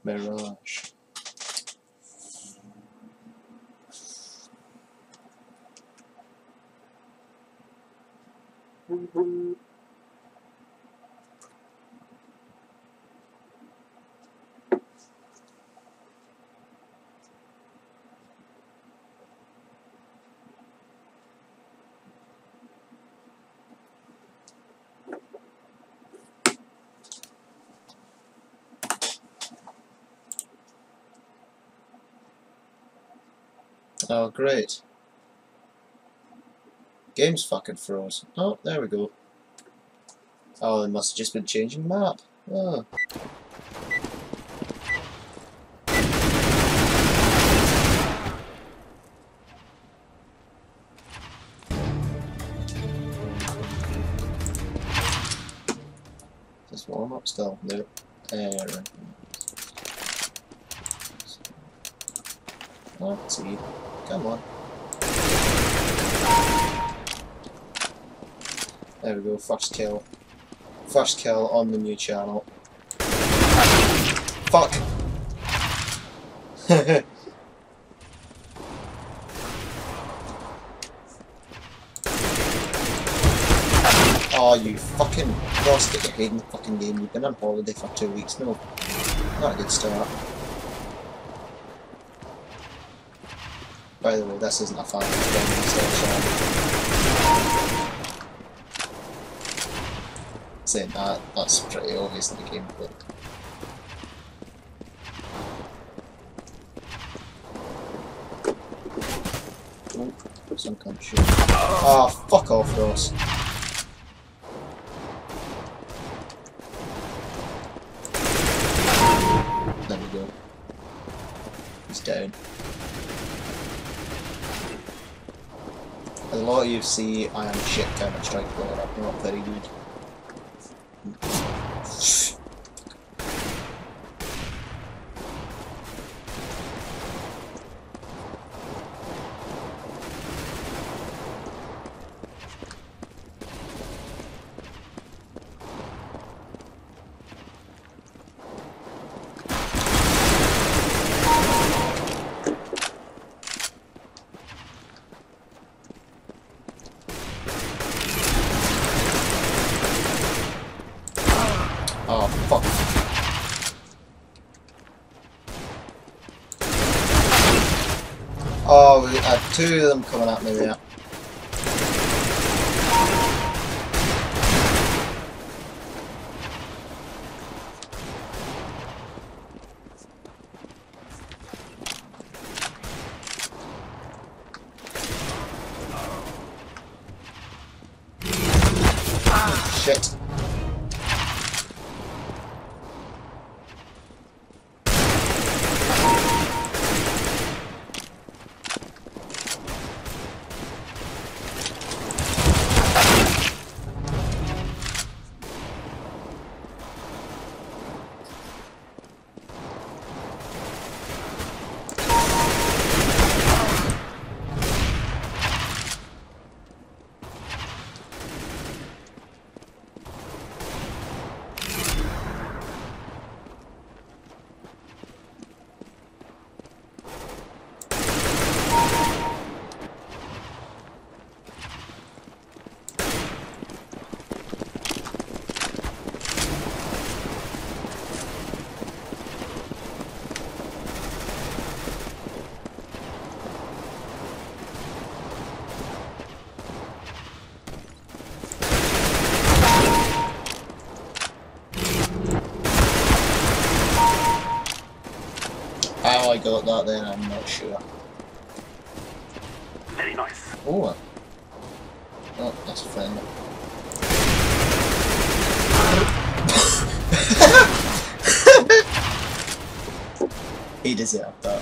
Mirage. Oh, great. Game's fucking froze. Oh, there we go. Oh, it must have just been changing map. Oh. Is this warm up still? Nope. Let's see. Come on. There we go, first kill. First kill on the new channel. Fuck! Oh, you fucking lost it, you hate in the fucking game. You've been on holiday for 2 weeks now. Not a good start. By the way, this isn't a fan of the game saying that, that's pretty obvious in the gameplay. Oh, some cunt shit. Ah, fuck off, Ross. There we go. He's down. As a lot of you see, I am shit Counter-Strike player. I'm not very good. Oh, fuck. Oh, we had 2 of them coming at me there. Shit. How I got that then, I'm not sure. Very nice. Oh, that's a friend. He deserved that.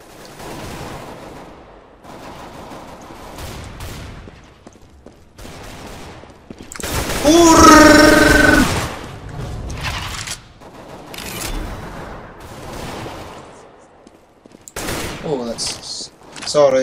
Oh, that's... sorry.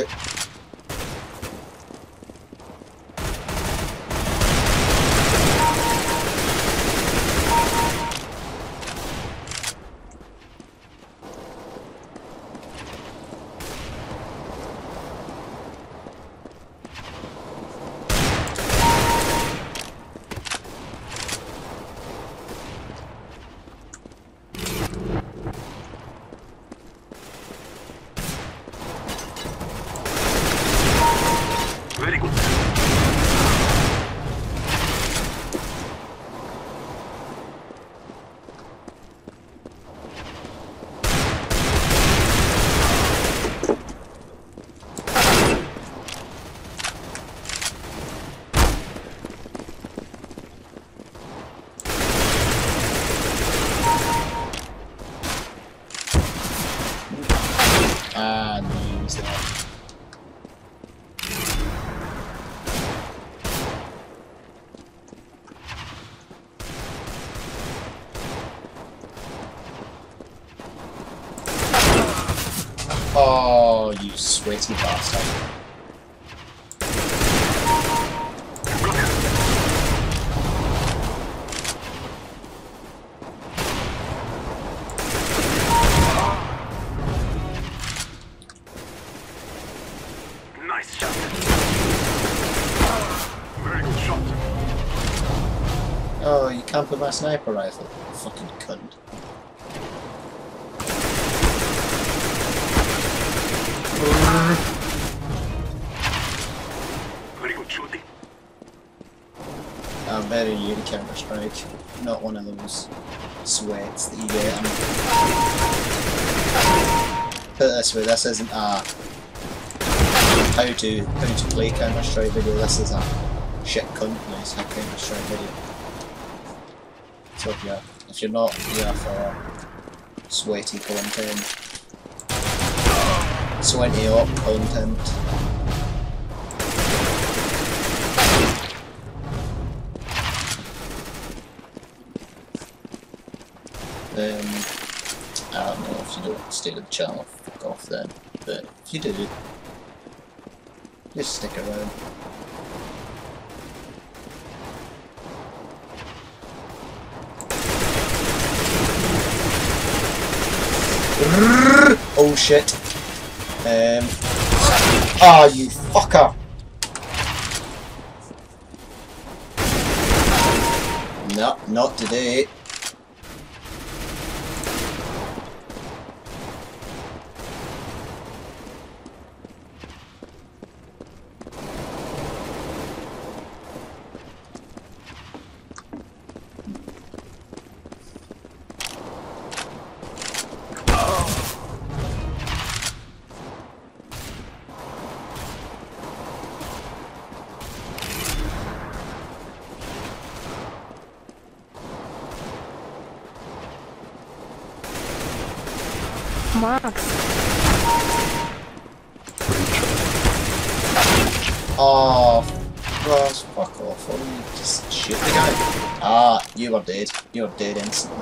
Oh, you sweaty bastard. Nice shot. Very good shot. Oh, you can't put my sniper rifle. Fucking cunt. Very good shooting. I'm very new to Counter-Strike. Not one of those sweats that you get. Put it this way, this isn't a how to play Counter-Strike video. This is a shit cunt nice Counter-Strike video. So yeah, if you're not here for sweaty content, sweaty up content, then I don't know, if you don't stay with the channel, fuck off then. But if you do, just stick around. Oh shit. Ah, you fucker! No, not today. Max. Oh, Ross, fuck off. Why don't you just shoot the guy? Ah, you are dead. You are dead instantly.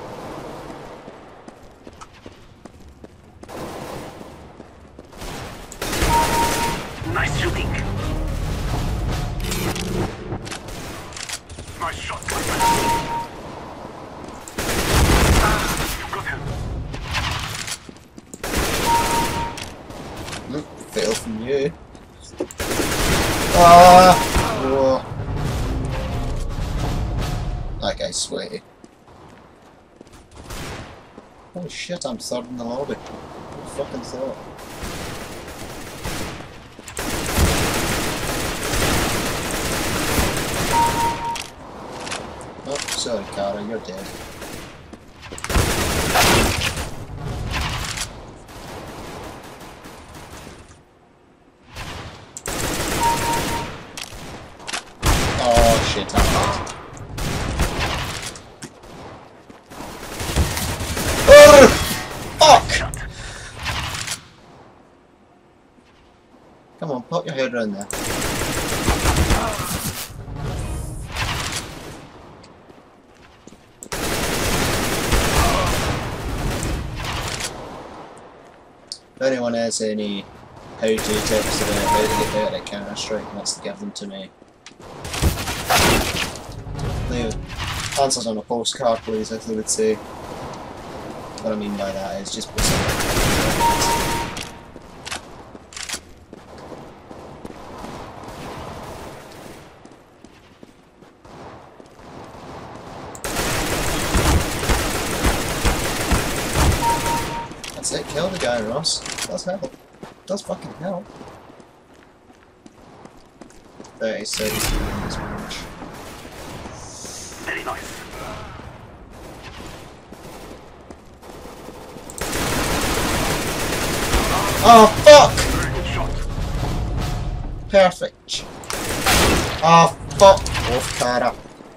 Nice shooting. Nice shot. You got him. Fail from you. Ah! Whoa. That guy's sweaty. Oh shit, I'm third in the lobby. Who fucking thought? Oh, sorry, Cara, you're dead. Oh shit, I'm dead. Oh! Fuck! Come on, pop your head around there. If anyone has any how-to tips about how to get better at Counter-Strike, wants to give them to me. Leave answers on a postcard, please, as they would say. What I mean by that is just put something. That's it, kill the guy, Ross. Does help. Does fucking help. 30 seconds to win this match. Very nice. Oh fuck! Very good shot. Perfect. Oh fuck off, Cara.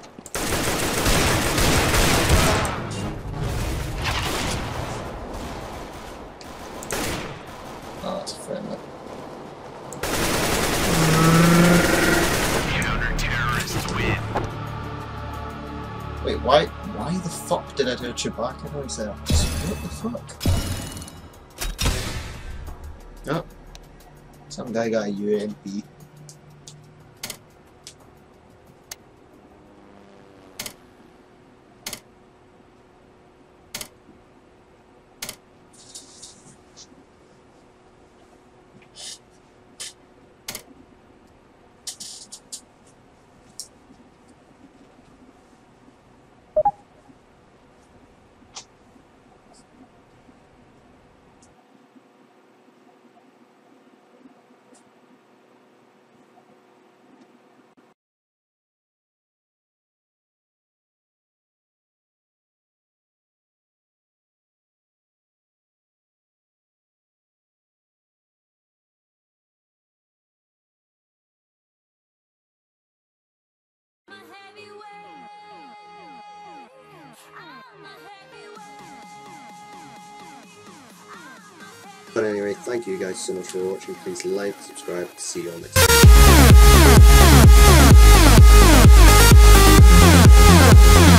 Oh, that's friendly. Counter-terrorists win. Wait, why the fuck did I do Chewbacca noise there? Just what the fuck? Oh, some guy got a UMP. But anyway, thank you guys so much for watching. Please like, subscribe, see you all next time.